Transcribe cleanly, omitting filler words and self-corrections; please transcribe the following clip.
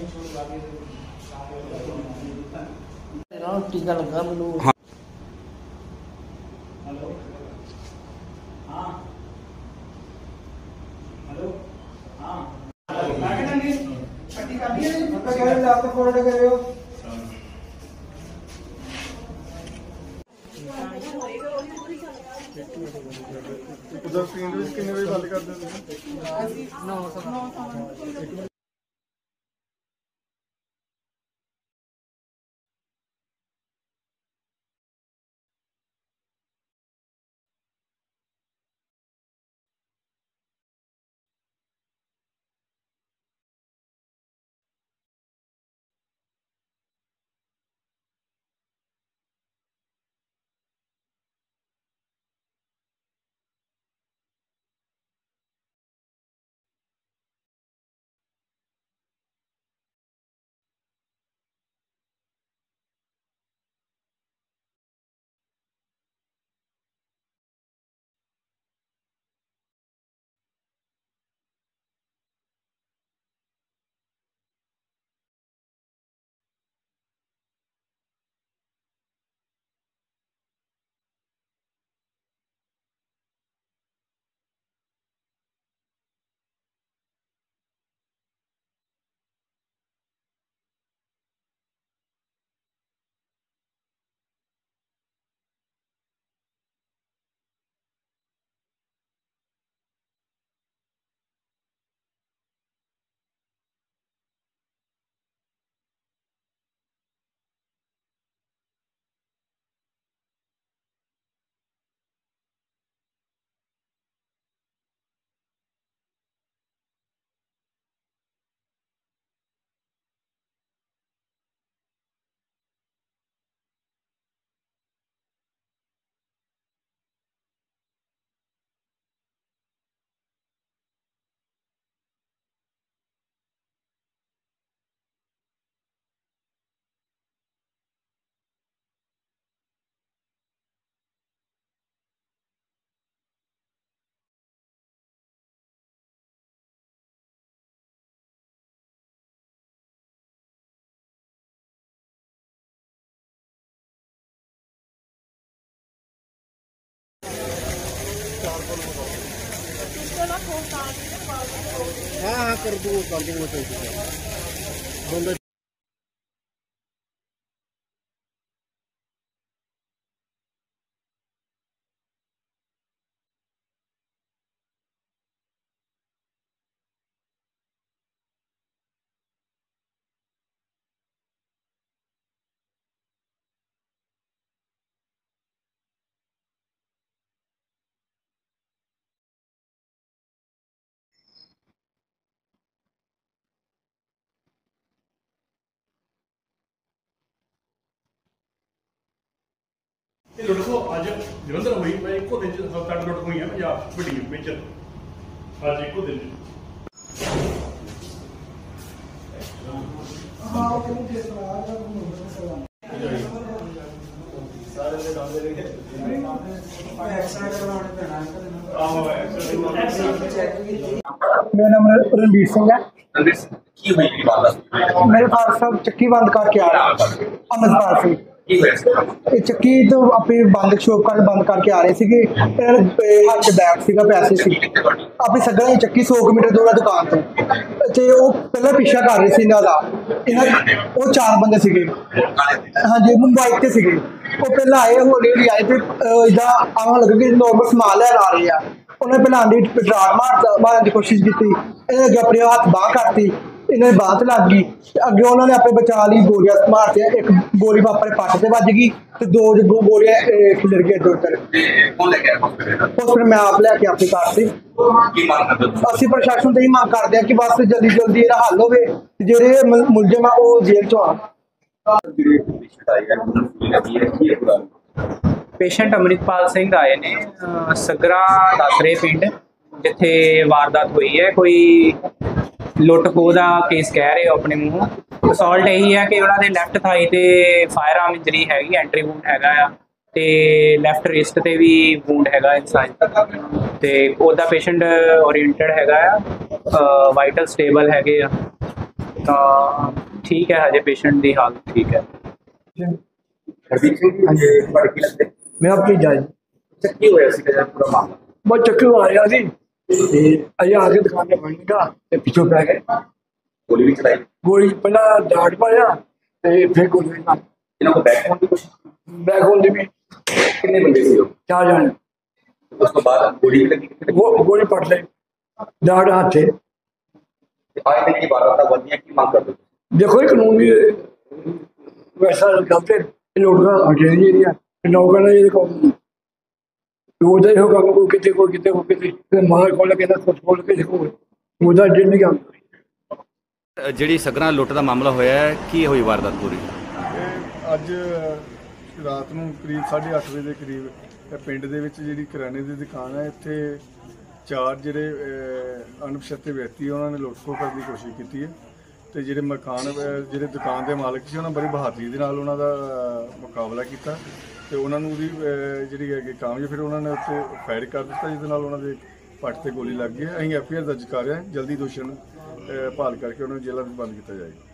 टीका लगा मैनू। हेलो हाँ हेलो हाँ छुट्टी कर दी है मतलब क्या है आप तो फोटो कर रहे हो। उधर स्क्रीन पे कितने बजे बंद कर देते हैं 9। हाँ हाँ कर दो पार्किंग में चाहिए। लुट खो अज जलंधर हुई मैं एको दिन तक लुट हुई है पंजाब वड्डी विच अज एको दिन मेरा नाम रणबीर सिंह है। मेरे फादर साहब चक्की बंद करके आ रहे अमृतपाल सिंह ਚੱਕੀ ਤੋਂ ਆਪਣੀ ਬੰਦ ਸ਼ੋਪ ਕਰ ਬੰਦ ਕਰਕੇ ਆ ਰਹੇ ਸੀਗੇ। ਇਹਨਾਂ ਦੇ ਹੱਥ ਬੈਗ ਸੀਗਾ, ਪੈਸੇ ਸੀ। ਆਪਣੀ ਸੱਗਣਾ ਦੀ ਚੱਕੀ 100 ਮੀਟਰ ਦੂਰ ਆ ਦੁਕਾਨ ਤੋਂ, ਤੇ ਉਹ ਪਹਿਲਾਂ ਪਿੱਛਾ ਕਰ ਰਹੇ ਸੀ ਇਹਨਾਂ ਦਾ। ਉਹ 4 ਬੰਦੇ ਸੀਗੇ, ਹਾਂਜੀ ਮੁੰਬਈ ਤੇ ਸੀਗੇ। ਉਹ ਪਹਿਲਾਂ ਆਏ, ਹੌਲੀ ਹੌਲੀ ਆਏ ਤੇ ਇਦਾਂ ਆਉਣ ਲੱਗਾ ਕਿ ਨੋਰਮਲ ਸਮਾਨ ਲੈਣ ਆ ਰਹੇ ਆ। ਉਹਨੇ ਪਹਿਲਾਂ ਆਂਦੀ ਪਟਰਾਰ ਮਾਰਨ ਦੀ ਕੋਸ਼ਿਸ਼ ਕੀਤੀ, ਇਹਨੇ ਅੱਗੇ ਆਪਣੇ ਹੱਥ ਬਾਂਹ ਕਰਤੀ, ਇਹਨਾਂ ਦੀ ਬਾਂਹ ਤੇ ਲੱਗ ਗਈ। ਅੱਗੇ ਉਹਨਾਂ ਨੇ ਆਪਣੇ ਬਚਾਅ ਲਈ ਗੋਲੀਆਂ ਮਾਰਤੀਆਂ। ਇੱਕ ਗੋਲੀ ਆਪਣੇ ਪੱਟ ਤੇ ਵੱਜ ਗਈ ਤੇ 2 ਗੋਲੀਆਂ ਖਿਲਰ ਗਈਆਂ ਇੱਧਰ ਉੱਧਰ। ਹੌਸਪੀਟਲ ਮੈਂ ਆਪ ਲੈ ਕੇ ਆਪਣੀ ਕਾਰ ਤੇ। ਅਸੀਂ ਪ੍ਰਸ਼ਾਸਨ ਤੋਂ ਹੀ ਮੰਗ ਕਰਦੇ ਹਾਂ ਕਿ ਬਸ ਜਲਦੀ ਜਲਦੀ ਇਹਦਾ ਹੱਲ ਹੋਵੇ, ਜਿਹੜੇ ਮੁਲਜ਼ਮ ਆ ਉਹ ਜੇਲ੍ਹ ਚੋਂ ਆਉਣ। पेशेंट अमृतपाल सिंह आए ने सगरा दासरे पिंड जिथे वारदात हुई है। कोई लुट खो का केस कह रहे हो अपने मूँह। असॉल्ट यही है कि उन्होंने लैफ्ट थाई ते फायर आर्म इंजरी हैगी, एंट्री वूंड हैगा ते लैफ्ट रिस्ट ते भी वूंड हैगा इंसान ते ओदा पेशेंट ओरिएंटेड हैगा, वाइटल स्टेबल हैगे। ਤਾਂ ਠੀਕ ਹੈ, ਹਜੇ ਪੇਸ਼ੈਂਟ ਦੀ ਹਾਲਤ ਠੀਕ ਹੈ। ਹਰਦੀਪ ਸਿੰਘ ਜੀ ਤੁਹਾਡੇ ਕੀ ਲੱਗਦੇ ਮੈਂ ਆਪਣੀ ਜਾਇ ਕੀ ਹੋਇਆ ਸੀ ਜਿਹੜਾ ਪੂਰਾ ਮਾਮਲਾ ਬਹੁਤ ਚੱਕਰ ਆ ਰਿਹਾ ਸੀ ਤੇ ਅਜੇ ਆ ਕੇ ਦੁਕਾਨ ਤੇ ਬਣ ਗਿਆ ਤੇ ਪਿੱਛੋਂ ਪੈ ਗਏ ਗੋਲੀ ਵੀ ਚਲਾਈ ਗੋਲੀ ਪਹਿਲਾਂ ਡਾਟ ਪਾਇਆ ਤੇ ਫਿਰ ਗੋਲੀ ਨਾਲ ਇਹਨਾਂ ਕੋਲ ਬੈਕ ਹੋਣ ਦੀ ਕੋਸ਼ਿਸ਼ ਬੈਕ ਹੋਣ ਦੀ ਵੀ ਕਿੰਨੇ ਬੰਦੇ ਸੀ ਉਹ 4 ਜਾਣੇ ਉਸ ਤੋਂ ਬਾਅਦ ਗੋਲੀ ਵੀ ਲੱਗੀ ਕਿਤੇ ਉਹ ਗੋਲੀ ਪੜ ਲਈ ਡਾਟ ਹੱਥੇ ਆਏ ਨੇ ਕੀ ਵਾਰਦਾਤਾਂ ਬੰਦੀਆਂ ਕੀ ਮੰਗ ਕਰਦੇ ਦੇਖੋ ਇਹ ਕਾਨੂੰਨ ਵੀ ਵੈਸਾ ਗਲਤ ਹੈ ਲੋਕਾਂ ਅਜੇ ਜਿਹੜੀਆਂ ਲੋਕਾਂ ਨੇ ਇਹ ਕੰਮ ਉਹਦਾ ਇਹੋ ਕੰਮ ਕੋਈ ਕਿਤੇ ਮਾਰ ਖੋਲ ਕੇ ਨਾ ਕੁਝ ਖੋਲ ਕੇ ਦੇਖੋ ਉਹਦਾ ਜਿੰਨ ਨਹੀਂ ਕੰਮ ਜਿਹੜੀ ਸਗਰਾਂ ਲੁੱਟ ਦਾ ਮਾਮਲਾ ਹੋਇਆ ਹੈ, ਕੀ ਹੋਈ ਵਾਰਦਾਤ ਪੂਰੀ? ਇਹ ਅੱਜ ਰਾਤ ਨੂੰ ਕਰੀਬ 8:30 ਵਜੇ ਦੇ ਕਰੀਬ ਇਹ ਪਿੰਡ ਦੇ ਵਿੱਚ ਜਿਹੜੀ ਕਰਿਆਨੇ ਦੀ ਦੁਕਾਨ ਹੈ, ਇੱਥੇ 4 ਜਿਹੜੇ ਅਣਪਛਾਤੇ ਵਿਅਕਤੀ ਉਹਨਾਂ ਨੇ ਲੁੱਟ-ਖੋਹ ਕਰਨ ਦੀ ਕੋਸ਼ਿਸ਼ ਕੀਤੀ ਹੈ ਤੇ ਜਿਹੜੇ ਜਿਹੜੇ ਦੁਕਾਨ ਦੇ ਮਾਲਕ ਸੀ ਉਹਨਾਂ ਬੜੀ ਬਹਾਦਰੀ ਦੇ ਨਾਲ ਉਹਨਾਂ ਦਾ ਮੁਕਾਬਲਾ ਕੀਤਾ ਤੇ ਉਹਨਾਂ ਨੂੰ ਉਹਦੀ ਜਿਹੜੀ ਹੈਗੀ ਕਾਮਯਾਬ ਫਿਰ ਉਹਨਾਂ ਨੇ ਉੱਤੇ ਫਾਇਰ ਕਰ ਦਿੱਤਾ, ਜਿਹਦੇ ਨਾਲ ਉਹਨਾਂ ਦੇ ਪੱਟ ਤੇ ਗੋਲੀ ਲੱਗ ਗਈ। ਅਸੀਂ FIR ਦਰਜ ਕਰ ਰਹੇ ਹਾਂ, ਜਲਦੀ ਦੋਸ਼ੀਆਂ ਨੂੰ ਭਾਲ ਕਰਕੇ ਉਹਨਾਂ ਨੂੰ ਜੇਲ੍ਹਾਂ ਵਿੱਚ ਬੰਦ ਕੀਤਾ ਜਾਏਗਾ।